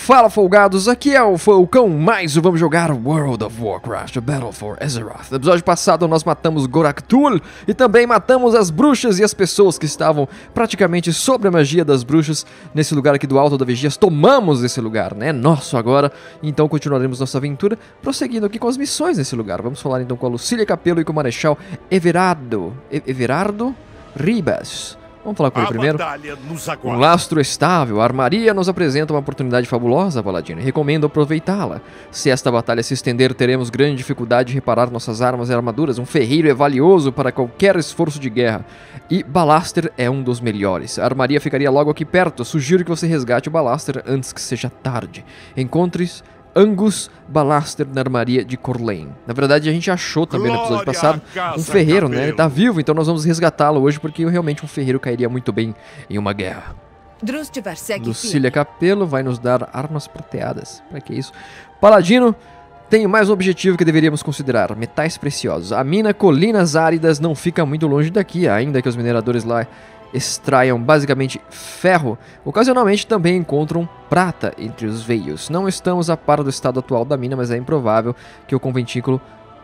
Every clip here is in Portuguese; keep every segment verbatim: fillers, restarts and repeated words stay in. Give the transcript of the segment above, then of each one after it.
Fala, folgados, aqui é o Falcão, mais vamos jogar World of Warcraft, Battle for Azeroth. No episódio passado nós matamos Gorak'tul e também matamos as bruxas e as pessoas que estavam praticamente sob a magia das bruxas nesse lugar aqui do Alto da Vigias. Tomamos esse lugar, né? Nosso agora. Então continuaremos nossa aventura, prosseguindo aqui com as missões nesse lugar. Vamos falar então com a Lucília Capello e com o Marechal Everardo, e Everardo Ribas. Vamos falar com ele primeiro. Um lastro estável, a armaria nos apresenta uma oportunidade fabulosa, Paladino, e recomendo aproveitá-la. Se esta batalha se estender, teremos grande dificuldade de reparar nossas armas e armaduras. Um ferreiro é valioso para qualquer esforço de guerra, e Balaster é um dos melhores. A armaria ficaria logo aqui perto. Sugiro que você resgate o Balaster antes que seja tarde. Encontre-se Angus Balaster na armaria de Corlane. Na verdade, a gente achou também no episódio passado um ferreiro, né? Ele tá vivo, então nós vamos resgatá-lo hoje, porque realmente um ferreiro cairia muito bem em uma guerra. Lucília Capello vai nos dar armas prateadas. Pra que isso? Paladino, tem mais um objetivo que deveríamos considerar: metais preciosos. A mina Colinas Áridas não fica muito longe daqui, ainda que os mineradores lá extraiam basicamente ferro, ocasionalmente também encontram prata entre os veios. Não estamos a par do estado atual da mina, mas é improvável que o conventículo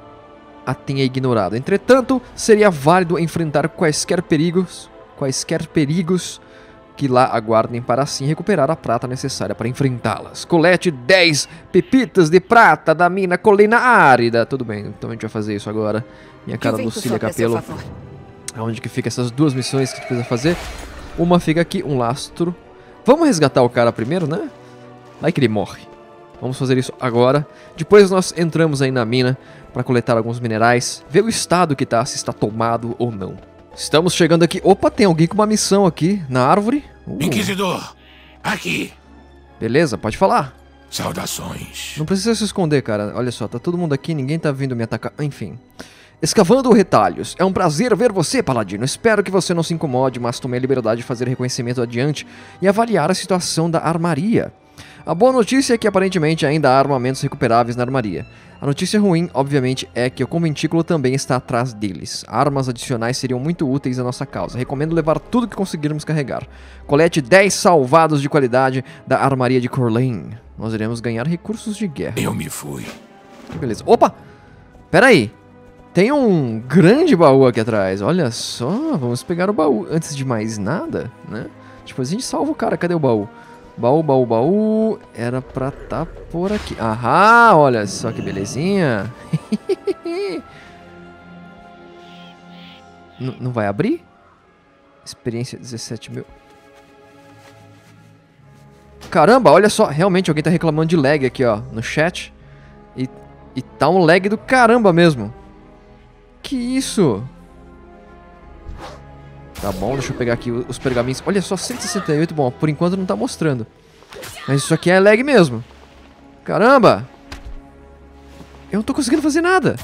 a tenha ignorado. Entretanto, seria válido enfrentar quaisquer perigos, quaisquer perigos que lá aguardem para assim recuperar a prata necessária para enfrentá-las. Colete dez pepitas de prata da mina Colina Árida. Tudo bem, então a gente vai fazer isso agora. Minha cara Lucília Capello. Onde que fica essas duas missões que a gente precisa fazer? Uma fica aqui, um lastro. Vamos resgatar o cara primeiro, né? Vai que ele morre. Vamos fazer isso agora. Depois nós entramos aí na mina para coletar alguns minerais, ver o estado que tá, se está tomado ou não. Estamos chegando aqui. Opa, tem alguém com uma missão aqui na árvore. Uh. Inquisidor, aqui. Beleza, pode falar. Saudações. Não precisa se esconder, cara. Olha só, tá todo mundo aqui, ninguém tá vindo me atacar. Enfim. Escavando retalhos. É um prazer ver você, Paladino. Espero que você não se incomode, mas tome a liberdade de fazer reconhecimento adiante e avaliar a situação da armaria. A boa notícia é que aparentemente ainda há armamentos recuperáveis na armaria. A notícia ruim, obviamente, é que o conventículo também está atrás deles. Armas adicionais seriam muito úteis à nossa causa. Recomendo levar tudo que conseguirmos carregar. Colete dez salvados de qualidade da armaria de Corlane. Nós iremos ganhar recursos de guerra. Eu me fui. Beleza. Opa! Pera aí. Tem um grande baú aqui atrás, olha só, vamos pegar o baú. Antes de mais nada, né? Depois a gente salva o cara, cadê o baú? Baú, baú, baú, era pra tá por aqui. Aham, olha só que belezinha. N não vai abrir? Experiência dezessete mil. Caramba, olha só, realmente alguém tá reclamando de lag aqui, ó, no chat. E, e tá um lag do caramba mesmo. Que isso? Tá bom, deixa eu pegar aqui os pergaminhos. Olha só, cento e sessenta e oito, bom, por enquanto não tá mostrando. Mas isso aqui é lag mesmo. Caramba! Eu não tô conseguindo fazer nada.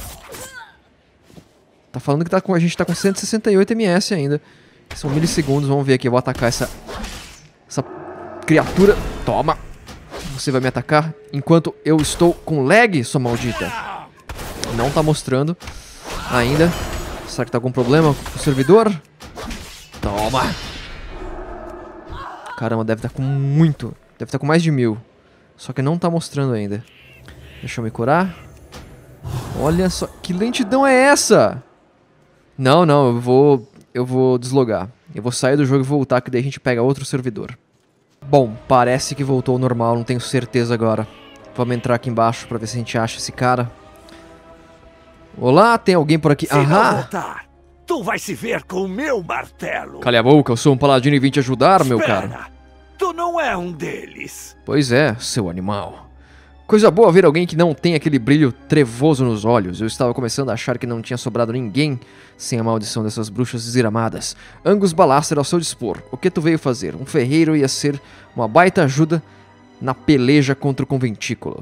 Tá falando que tá com, a gente tá com cento e sessenta e oito ms ainda. São milissegundos, vamos ver aqui. Eu vou atacar essa, essa criatura. Toma! Você vai me atacar enquanto eu estou com lag, sua maldita. Não tá mostrando ainda. Será que tá algum problema com o servidor? Toma! Caramba, deve estar com muito. Deve estar com mais de mil. Só que não tá mostrando ainda. Deixa eu me curar. Olha só, que lentidão é essa? Não, não, eu vou eu vou deslogar. Eu vou sair do jogo e voltar, que daí a gente pega outro servidor. Bom, parece que voltou ao normal, não tenho certeza agora. Vamos entrar aqui embaixo pra ver se a gente acha esse cara. Olá, tem alguém por aqui? Se Ahá! não voltar, tu vai se ver com o meu martelo. Cala a boca, eu sou um paladino e vim te ajudar, meu Espera, caro. tu não é um deles. Pois é, seu animal. Coisa boa ver alguém que não tem aquele brilho trevoso nos olhos. Eu estava começando a achar que não tinha sobrado ninguém sem a maldição dessas bruxas desgramadas. Angus Balaster ao seu dispor. O que tu veio fazer? Um ferreiro ia ser uma baita ajuda na peleja contra o conventículo.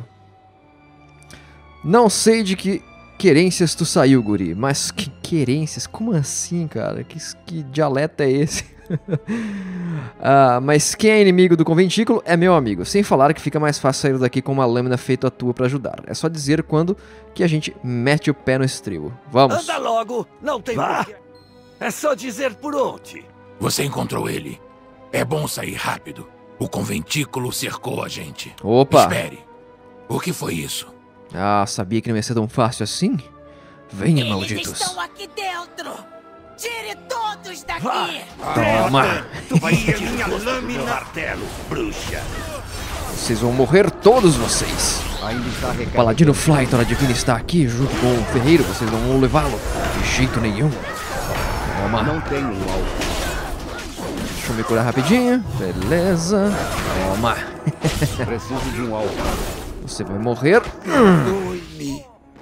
Não sei de que querências tu saiu, guri. Mas que querências? Como assim, cara? Que, que dialeto é esse? ah, mas quem é inimigo do conventículo é meu amigo. Sem falar que fica mais fácil sair daqui com uma lâmina feita à tua pra ajudar. É só dizer quando que a gente mete o pé no estribo. Vamos. Anda logo, não tem porquê. É só dizer por onde. Você encontrou ele. É bom sair rápido. O conventículo cercou a gente. Opa! Espere. O que foi isso? Ah, sabia que não ia ser tão fácil assim? Venha, Eles malditos. estão aqui dentro! Tire todos daqui! Vai! Toma! Tu vai ser minha lâmina, martelo, bruxa! Vocês vão morrer, todos vocês. Ainda está O recarregado. Paladino Flytor Adivina está aqui junto com o Ferreiro. Vocês não vão levá-lo de jeito nenhum. Toma. Não tenho um alvo. Deixa eu me curar rapidinho. Beleza. Toma. Preciso de um alvo. Você vai morrer. Oi-me!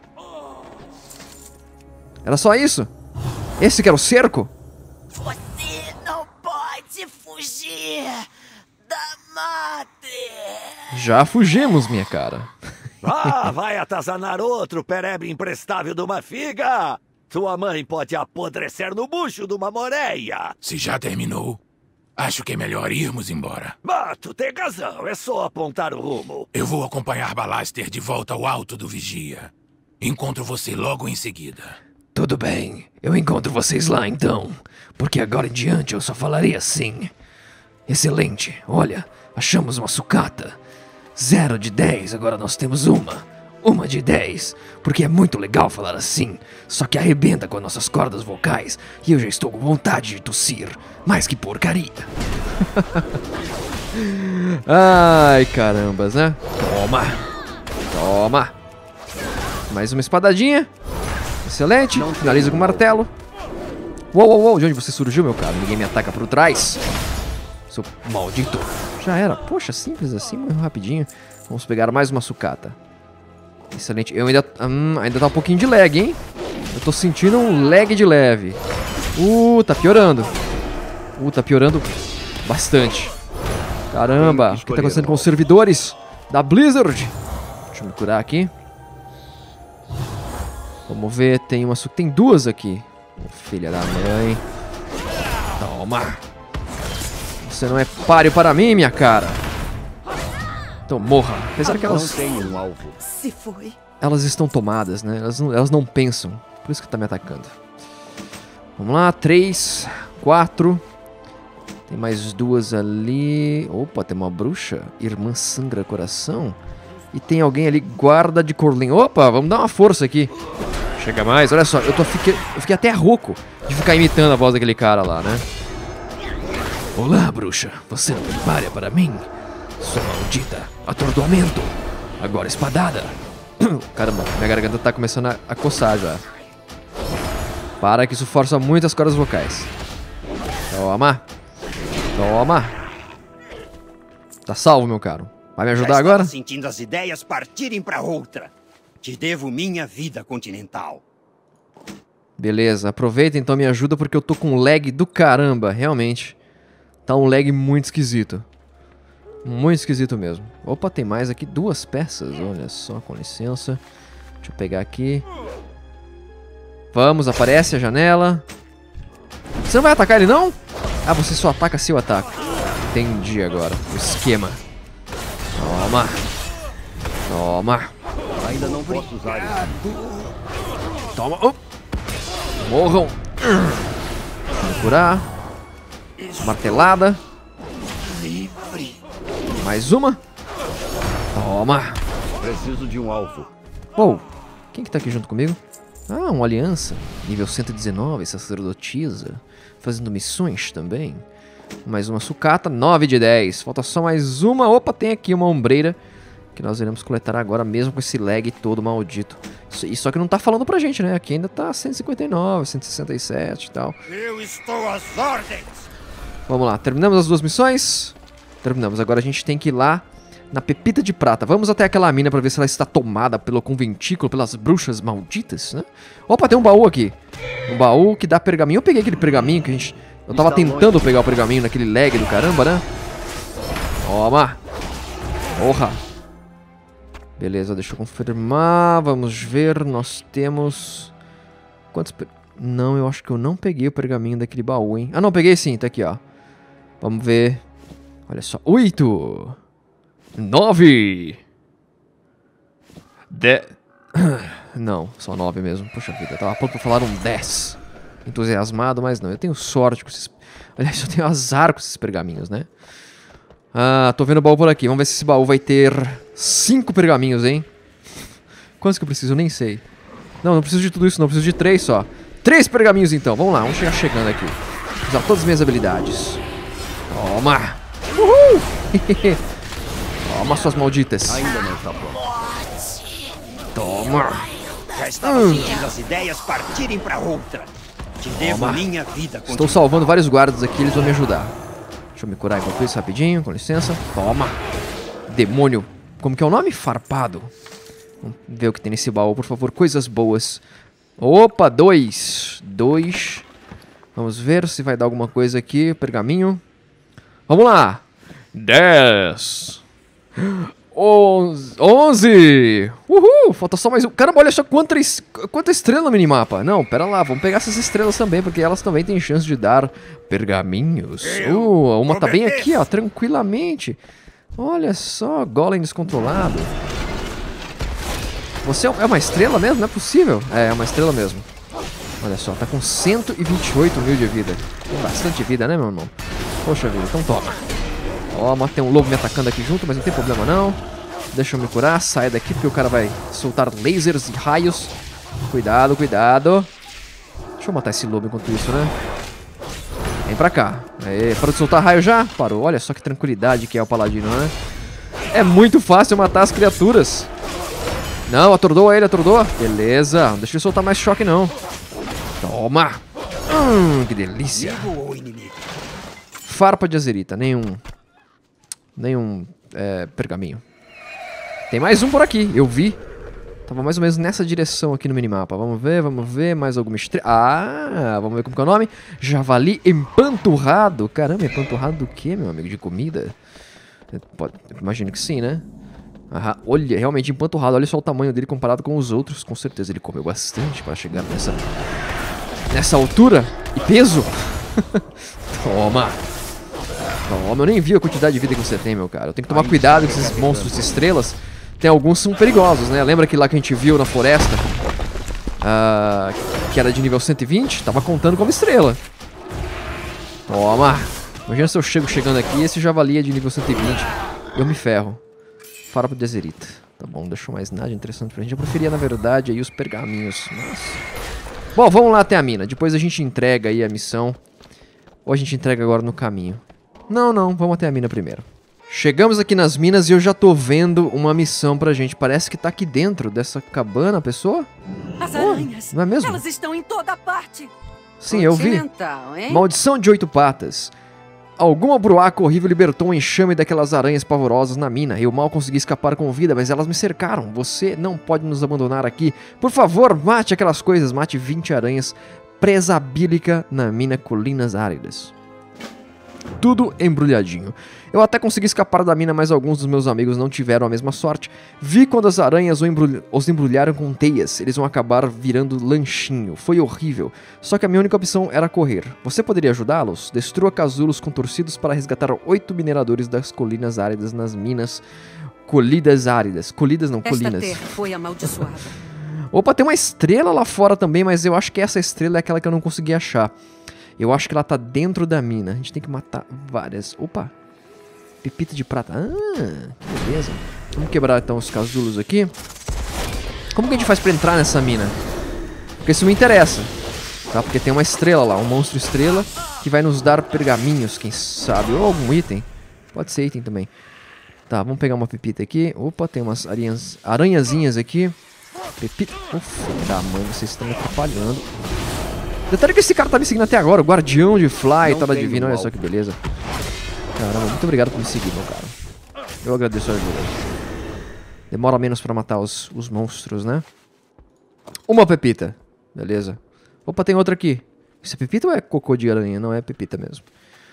Era só isso? Esse que era o cerco? Você não pode fugir da madre! Já fugimos, minha cara. Ah, vai atazanar outro perebe imprestável de uma figa! Tua mãe pode apodrecer no bucho de uma moreia! Se já terminou, acho que é melhor irmos embora. Ah, tu tem razão, é só apontar o rumo. Eu vou acompanhar Balaster de volta ao alto do Vigia. Encontro você logo em seguida. Tudo bem, eu encontro vocês lá então, porque agora em diante eu só falarei assim. Excelente, olha, achamos uma sucata. Zero de dez, agora nós temos uma. Uma de dez, porque é muito legal falar assim, só que arrebenta com as nossas cordas vocais e eu já estou com vontade de tossir, mais que porcaria. Ai, carambas, né? Toma, toma. Mais uma espadadinha. Excelente, finaliza com o martelo. Uou, uou, uou, de onde você surgiu, meu cara? Ninguém me ataca por trás. Seu maldito. Já era. Poxa, simples assim, morreu rapidinho. Vamos pegar mais uma sucata. Excelente. Eu ainda... Hum, ainda tá um pouquinho de lag, hein? Eu tô sentindo um lag de leve. Uh, tá piorando. Uh, tá piorando bastante. Caramba, o que tá acontecendo com os servidores da Blizzard? Deixa eu me curar aqui. Vamos ver, tem uma... Tem duas aqui. Filha da mãe. Toma. Você não é páreo para mim, minha cara. Então morra. Apesar que elas... Não tenho um alvo. Se foi. Elas estão tomadas, né? Elas não, elas não pensam. Por isso que tá me atacando. Vamos lá, três, quatro. Tem mais duas ali. Opa, tem uma bruxa. Irmã Sangra Coração. E tem alguém ali, guarda de Corlin. Opa, vamos dar uma força aqui. Chega mais, olha só, eu, tô, fiquei, eu fiquei até rouco de ficar imitando a voz daquele cara lá, né? Olá, bruxa, você não prepara para mim? Sua maldita, atordoamento. Agora espadada. Caramba, minha garganta tá começando a, a coçar já. Para que isso força muito as cordas vocais. Toma. Toma. Tá salvo, meu caro. Vai me ajudar Já agora? estava sentindo as ideias partirem para outra. Te devo minha vida continental. Beleza, aproveita então minha ajuda porque eu tô com um lag do caramba, realmente. Tá um lag muito esquisito. Muito esquisito mesmo. Opa, tem mais aqui, duas peças, olha só, com licença. Deixa eu pegar aqui. Vamos, aparece a janela. Você não vai atacar ele não? Ah, você só ataca se eu ataco. Entendi agora, o esquema. Toma. Toma. Ainda não posso usar isso. Toma. Oh. Morram. Vou curar. Martelada. Mais uma. Toma. Preciso de um alvo. Uou. Quem que tá aqui junto comigo? Ah, uma aliança. Nível cento e dezenove, sacerdotisa. Fazendo missões também. Mais uma sucata. nove de dez. Falta só mais uma. Opa, tem aqui uma ombreira. Que nós iremos coletar agora mesmo com esse lag todo maldito. Isso, só que não tá falando pra gente, né? Aqui ainda tá cento e cinquenta e nove, cento e sessenta e sete e tal. Eu estou às ordens. Vamos lá, terminamos as duas missões? Terminamos, agora a gente tem que ir lá na Pepita de Prata. Vamos até aquela mina pra ver se ela está tomada pelo conventículo, pelas bruxas malditas, né? Opa, tem um baú aqui. Um baú que dá pergaminho. Eu peguei aquele pergaminho que a gente... Eu tava tentando pegar o pergaminho naquele lag do caramba, né? Toma. Porra. Beleza, deixa eu confirmar. Vamos ver, nós temos... Quantos... Per... Não, eu acho que eu não peguei o pergaminho daquele baú, hein? Ah, não, peguei sim, tá aqui, ó. Vamos ver. Olha só. Oito. Nove. De... Não, só nove mesmo. Poxa vida, eu tava pronto pra falar um dez. Entusiasmado, mas não. Eu tenho sorte com esses... Aliás, eu tenho azar com esses pergaminhos, né? Ah, tô vendo o baú por aqui. Vamos ver se esse baú vai ter cinco pergaminhos, hein? Quantos que eu preciso? Eu nem sei. Não, não preciso de tudo isso, não. Eu preciso de três só. Três pergaminhos, então. Vamos lá, vamos chegar chegando aqui. Usar todas as minhas habilidades. Toma! Uhul! Toma, suas malditas. Ainda não está pronto. Toma! Já estava Hum. sentindo as ideias partirem pra outra. Te devo Toma. minha vida. Estou salvando vários guardas aqui, eles vão me ajudar. Deixa eu me curar enquanto isso rapidinho, com licença. Toma! Demônio. Como que é o nome? Farpado. Vamos ver o que tem nesse baú, por favor. Coisas boas. Opa, dois. Dois. Vamos ver se vai dar alguma coisa aqui. Pergaminho. Vamos lá. Dez. Onze. Onze. Uhul. Falta só mais um. Caramba, olha só quanta, es- quanta estrela no minimapa. Não, pera lá. Vamos pegar essas estrelas também, porque elas também têm chance de dar pergaminhos. Uh, uma tá bem aqui, ó. Tranquilamente. Olha só, golem descontrolado. Você é uma estrela mesmo? Não é possível. É, é uma estrela mesmo. Olha só, tá com cento e vinte e oito mil de vida. Tem bastante vida, né, meu irmão? Poxa vida, então toma. Toma, tem um lobo me atacando aqui junto, mas não tem problema não. Deixa eu me curar, sai daqui porque o cara vai soltar lasers e raios. Cuidado, cuidado. Deixa eu matar esse lobo enquanto isso, né? Vem pra cá. Aê, parou de soltar raio já? Parou. Olha só que tranquilidade que é o paladino, né? É muito fácil matar as criaturas. Não, atordou ele, atordou. Beleza, não deixa ele soltar mais choque não. Toma. Hum, que delícia. Amigo ou inimigo? Farpa de azerita, nenhum. Nenhum é, pergaminho. Tem mais um por aqui, eu vi. Tava mais ou menos nessa direção aqui no minimapa. Vamos ver, vamos ver, mais alguma estrela. Ah, vamos ver como que é o nome. Javali empanturrado. Caramba, empanturrado do que, meu amigo? De comida? Pode, imagino que sim, né? Ah, olha, realmente empanturrado. Olha só o tamanho dele comparado com os outros. Com certeza ele comeu bastante para chegar nessa, nessa altura e peso. Toma. Toma, eu nem vi a quantidade de vida que você tem, meu cara. Eu tenho que tomar cuidado com esses monstros de estrelas. Tem alguns que são perigosos, né? Lembra aquele lá que a gente viu na floresta? Ah, que era de nível cento e vinte? Tava contando como estrela. Toma. Imagina se eu chego chegando aqui e esse javali é de nível cento e vinte. Eu me ferro. Farpa de azerita. Tá bom, não deixou mais nada interessante pra gente. Eu preferia, na verdade, aí os pergaminhos. Mas... Bom, vamos lá até a mina. Depois a gente entrega aí a missão. Ou a gente entrega agora no caminho. Não, não. Vamos até a mina primeiro. Chegamos aqui nas minas e eu já tô vendo uma missão pra gente. Parece que tá aqui dentro dessa cabana, a pessoa. As aranhas. Não é mesmo? Elas estão em toda parte. Sim, eu vi. Então, hein? Maldição de oito patas. Alguma bruaca horrível libertou um enxame daquelas aranhas pavorosas na mina. Eu mal consegui escapar com vida, mas elas me cercaram. Você não pode nos abandonar aqui. Por favor, mate aquelas coisas. Mate vinte aranhas presa bílica na mina Colinas Áridas. Tudo embrulhadinho. Eu até consegui escapar da mina, mas alguns dos meus amigos não tiveram a mesma sorte. Vi quando as aranhas os embrulharam com teias. Eles vão acabar virando lanchinho. Foi horrível. Só que a minha única opção era correr. Você poderia ajudá-los? Destrua casulos contorcidos para resgatar oito mineradores das colinas áridas nas minas Colidas Áridas. Colidas não, Esta colinas. terra foi amaldiçoada. Opa, tem uma estrela lá fora também, mas eu acho que essa estrela é aquela que eu não consegui achar. Eu acho que ela tá dentro da mina. A gente tem que matar várias. Opa! Pepita de prata. Ah, que beleza. Vamos quebrar então os casulos aqui. Como que a gente faz pra entrar nessa mina? Porque isso me interessa. Tá? Porque tem uma estrela lá, um monstro estrela, que vai nos dar pergaminhos, quem sabe. Ou algum item. Pode ser item também. Tá, vamos pegar uma pepita aqui. Opa, tem umas aranhas, aranhazinhas aqui. Pepita. Ufa, da mãe, vocês estão me atrapalhando. Detalhe que esse cara tá me seguindo até agora. O guardião de Fly, Não tá da tem divina. um Olha só alvo. que beleza. Caramba, muito obrigado por me seguir, meu cara. Eu agradeço a ajuda. Demora menos pra matar os, os monstros, né? Uma pepita. Beleza. Opa, tem outra aqui. Isso é pepita ou é cocô de aranha? Não, é pepita mesmo.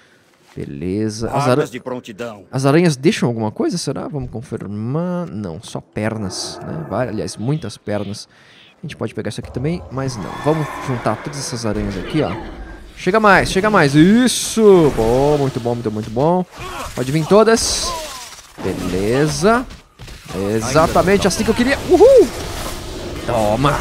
Beleza. As, ara... Armas de prontidão. As aranhas deixam alguma coisa, será? Vamos confirmar. Não, só pernas, né? Vai, aliás, muitas pernas. A gente pode pegar isso aqui também, mas não. Vamos juntar todas essas aranhas aqui, ó. Chega mais, chega mais. Isso! Bom, muito bom, muito, muito bom. Pode vir todas. Beleza. Exatamente assim que eu queria. Uhul! Toma!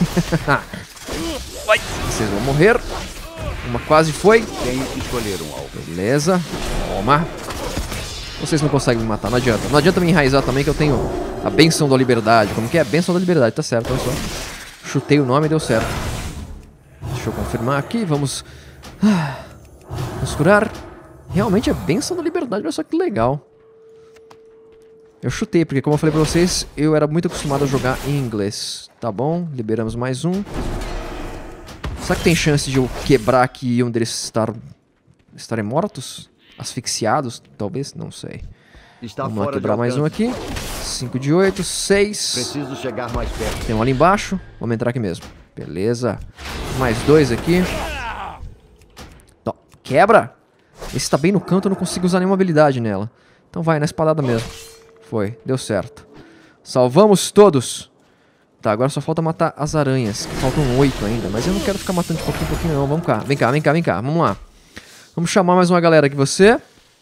Vai. Vocês vão morrer. Uma quase foi. Tenho que escolher um alvo. Beleza. Toma. Vocês não conseguem me matar, não adianta. Não adianta me enraizar também que eu tenho a Bênção da Liberdade. Como que é? Bênção da Liberdade, tá certo, olha só. Chutei o nome e deu certo. Deixa eu confirmar aqui, vamos... Vamos curar. Realmente é Bênção da Liberdade, olha só que legal. Eu chutei, porque como eu falei pra vocês, eu era muito acostumado a jogar em inglês. Tá bom, liberamos mais um. Será que tem chance de eu quebrar aqui e um deles estar... estarem mortos? Asfixiados? Talvez? Não sei. Está Vamos lá fora quebrar de mais um aqui. cinco de oito, seis. Preciso chegar mais perto. Tem um ali embaixo. Vamos entrar aqui mesmo. Beleza. Mais dois aqui. Tó, quebra! Esse tá bem no canto, eu não consigo usar nenhuma habilidade nela. Então vai, na espadada mesmo. Foi, deu certo. Salvamos todos. Tá, agora só falta matar as aranhas. Que faltam oito ainda, mas eu não quero ficar matando de pouquinho em pouquinho não. Vamos cá, vem cá, vem cá, vem cá. Vamos lá. Vamos chamar mais uma galera aqui. Você.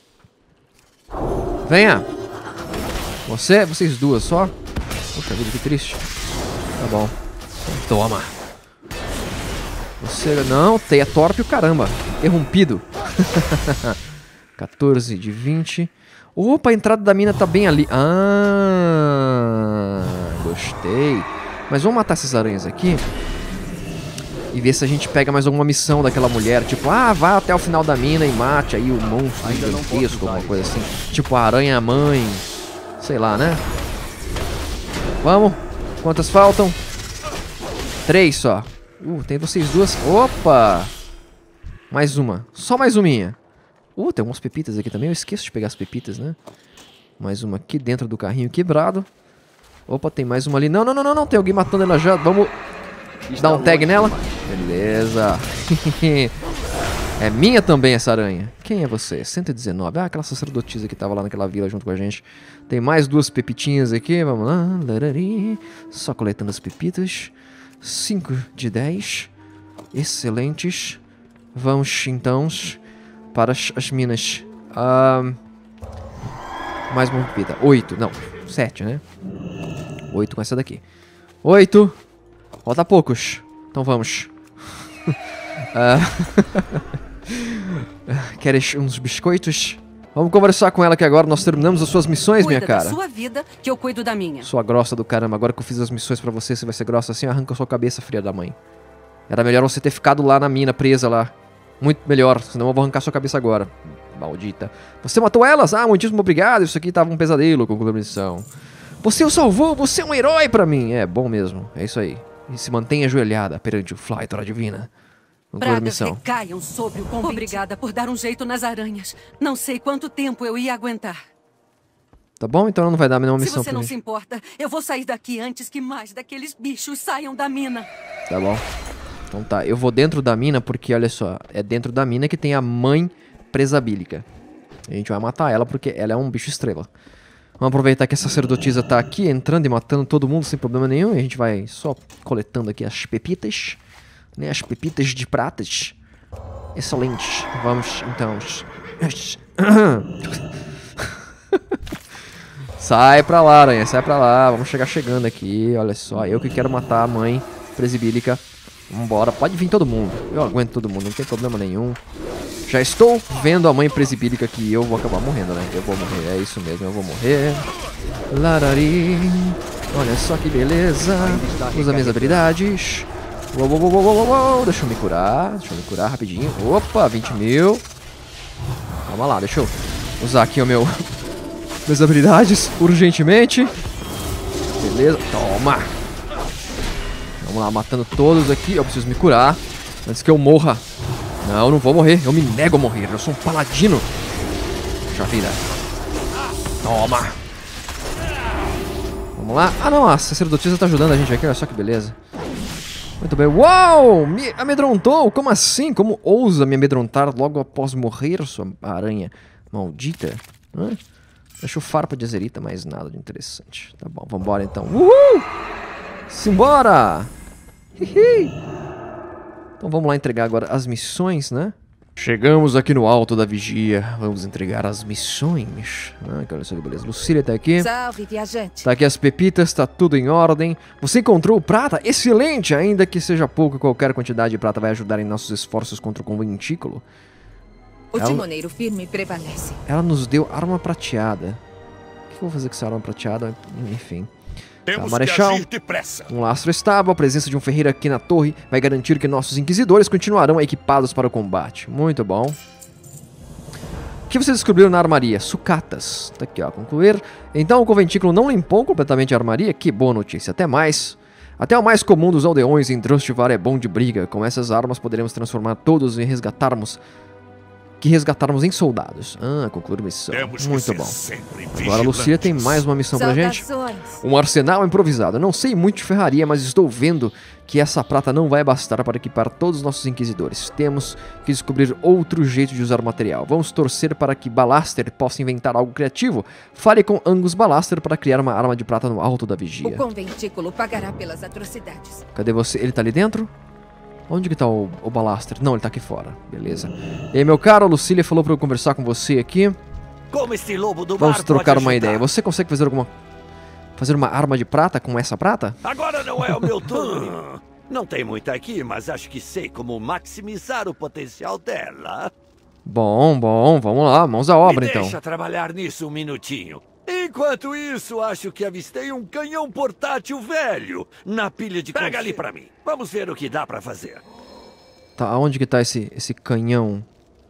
Venha. Você, vocês duas só. Poxa vida, que triste. Tá bom. Toma. Você, não, teia torpe o caramba. Interrompido. quatorze de vinte. Opa, a entrada da mina tá bem ali. Ah, gostei. Mas vamos matar essas aranhas aqui. E ver se a gente pega mais alguma missão daquela mulher. Tipo, ah, vá até o final da mina e mate aí o monstro gigantesco, alguma coisa assim. Tipo, a aranha-mãe. Sei lá, né? Vamos. Quantas faltam? Três só. Uh, tem vocês duas. Opa! Mais uma. Só mais uminha. Uh, tem umas pepitas aqui também. Eu esqueço de pegar as pepitas, né? Mais uma aqui dentro do carrinho quebrado. Opa, tem mais uma ali. Não, não, não, não, não. Tem alguém matando ela já. Vamos dar um tag nela. Beleza. É minha também essa aranha. Quem é você? cento e dezenove. Ah, aquela sacerdotisa que tava lá naquela vila junto com a gente. Tem mais duas pepitinhas aqui. Vamos lá. Só coletando as pepitas. cinco de dez. Excelentes. Vamos, então, para as, as minas. Ah, mais uma pepita. oito. Não, sete, né? oito com essa daqui. oito. Falta poucos. Então vamos. ah. Queres uns biscoitos? Vamos conversar com ela que agora nós terminamos as suas missões, Cuida minha cara. da sua vida, que eu cuido da minha. Sua grossa do caramba. Agora que eu fiz as missões pra você, você vai ser grossa assim, arranca a sua cabeça, filha da mãe. Era melhor você ter ficado lá na mina, presa lá. Muito melhor, senão eu vou arrancar sua cabeça agora. Maldita. Você matou elas? Ah, muitíssimo obrigado. Isso aqui tava um pesadelo, concluiu a missão. Você o salvou, você é um herói pra mim. É, bom mesmo, é isso aí. E se mantenha ajoelhada perante o Flytora Divina. Pragas missão. Recaiam sobre o convite. Obrigada por dar um jeito nas aranhas. Não sei quanto tempo eu ia aguentar. Tá bom, então não vai dar nenhuma missão pra gente. Se você não se importa, eu vou sair daqui antes que mais daqueles bichos saiam da mina. Tá bom. Então tá, eu vou dentro da mina porque, olha só, é dentro da mina que tem a mãe presabílica. A gente vai matar ela porque ela é um bicho estrela. Vamos aproveitar que a sacerdotisa tá aqui, entrando e matando todo mundo sem problema nenhum. E a gente vai só coletando aqui as pepitas, né? As pepitas de pratas. Excelentes. Vamos, então. Sai pra lá, aranha, sai pra lá. Vamos chegar chegando aqui. Olha só, eu que quero matar a mãe presibílica. Vambora, pode vir todo mundo. Eu aguento todo mundo, não tem problema nenhum. Já estou vendo a mãe presibílica que eu vou acabar morrendo, né? Eu vou morrer, é isso mesmo, eu vou morrer. Larari. Olha só que beleza. Usa minhas habilidades. Uou, uou, uou, uou, uou, uou. Deixa eu me curar, deixa eu me curar rapidinho. Opa, vinte mil. Calma lá, deixa eu usar aqui o meu... minhas habilidades urgentemente. Beleza, toma. Vamos lá, matando todos aqui. Eu preciso me curar antes que eu morra. Não, não vou morrer. Eu me nego a morrer. Eu sou um paladino. Puxa vida. Toma. Vamos lá. Ah, não. A sacerdotisa tá ajudando a gente aqui. Olha só que beleza. Muito bem. Uau! Me amedrontou. Como assim? Como ousa me amedrontar logo após morrer, sua aranha maldita? Hã? Deixa o farpa de azerita, mais nada de interessante. Tá bom, vambora então. Uhul! Simbora! Hihi! Então vamos lá entregar agora as missões, né? Chegamos aqui no alto da vigia. Vamos entregar as missões. Ah, olha só que beleza. Lucília tá aqui. Salve, viajante. Tá aqui as pepitas, tá tudo em ordem. Você encontrou prata? Excelente! Ainda que seja pouco, qualquer quantidade de prata vai ajudar em nossos esforços contra o conventículo. O ela, timoneiro firme prevalece. ela nos deu arma prateada. O que eu vou fazer com essa arma prateada? Enfim. Temos tá, Marechal, que agir depressa. Um lastro estável, a presença de um ferreiro aqui na torre vai garantir que nossos inquisidores continuarão equipados para o combate. Muito bom. O que vocês descobriram na armaria? Sucatas. Tá aqui, ó, concluir. Então o conventículo não limpou completamente a armaria? Que boa notícia. Até mais. Até o mais comum dos aldeões em Drustvar é bom de briga. Com essas armas poderemos transformar todos e resgatarmos... Que resgatarmos em soldados. Ah, concluir missão. Temos Muito que bom. ser sempre Agora a Lucília tem mais uma missão pra gente. Um arsenal improvisado. Não sei muito de ferraria, mas estou vendo que essa prata não vai bastar para equipar todos os nossos inquisidores. Temos que descobrir outro jeito de usar o material. Vamos torcer para que Balaster possa inventar algo criativo. Fale com Angus Balaster para criar uma arma de prata no alto da vigia. O conventículo pagará pelas atrocidades. Cadê você? Ele tá ali dentro? Onde que tá o, o Balaster? Não, ele tá aqui fora. Beleza. E aí, meu caro, a Lucília falou pra eu conversar com você aqui. Como este lobo do Vamos mar trocar pode uma ajudar? ideia. Você consegue fazer alguma... Fazer uma arma de prata com essa prata? Agora não é o meu turno. Não tem muito aqui, mas acho que sei como maximizar o potencial dela. Bom, bom, vamos lá, mãos à obra Me então. Deixa trabalhar nisso um minutinho. Enquanto isso, acho que avistei um canhão portátil velho na pilha de... Pega ali pra mim. Vamos ver o que dá pra fazer. Tá, aonde que tá esse, esse canhão?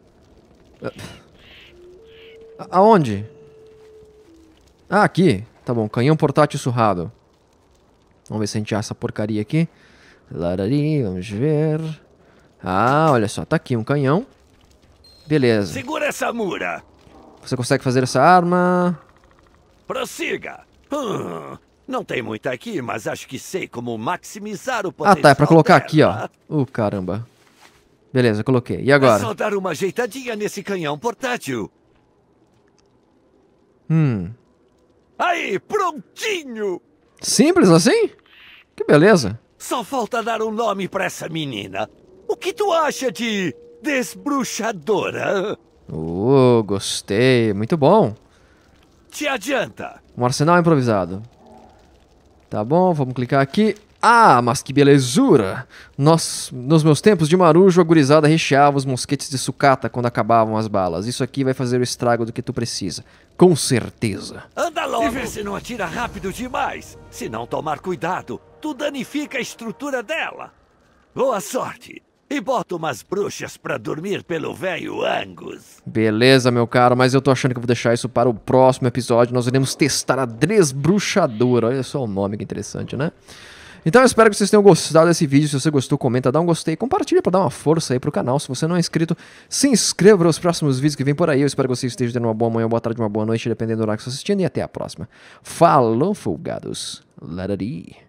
A- Aonde? Ah, aqui. Tá bom, canhão portátil surrado. Vamos ver se a gente acha essa porcaria aqui. Larari, vamos ver. Ah, olha só, tá aqui um canhão. Beleza. Segura essa mura. Você consegue fazer essa arma? Prossiga. Hum, não tem muito aqui, mas acho que sei como maximizar o potencial Ah, tá, é pra colocar dela. aqui, ó. Uh, caramba. Beleza, coloquei. E É agora? só dar uma ajeitadinha nesse canhão portátil. Hum. Aí, prontinho! Simples assim? Que beleza. Só falta dar um nome pra essa menina. O que tu acha de desbruxadora? Uh, gostei. Muito bom. Te adianta. Um arsenal improvisado. Tá bom, vamos clicar aqui. Ah, mas que belezura! Nós, nos meus tempos de marujo, a gurizada recheava os mosquetes de sucata quando acabavam as balas. Isso aqui vai fazer o estrago do que tu precisa. Com certeza. Anda logo. E vê se não atira rápido demais. Se não tomar cuidado, tu danifica a estrutura dela. Boa sorte. E bota umas bruxas pra dormir pelo velho Angus. Beleza, meu caro, mas eu tô achando que eu vou deixar isso para o próximo episódio. Nós iremos testar a Desbruxadora. Olha só o nome, que interessante, né? Então eu espero que vocês tenham gostado desse vídeo. Se você gostou, comenta, dá um gostei, compartilha para dar uma força aí pro canal. Se você não é inscrito, se inscreva nos próximos vídeos que vem por aí. Eu espero que você esteja tendo uma boa manhã, uma boa tarde, uma boa noite, dependendo do horário que você está assistindo. E até a próxima. Falou, folgados. Larari.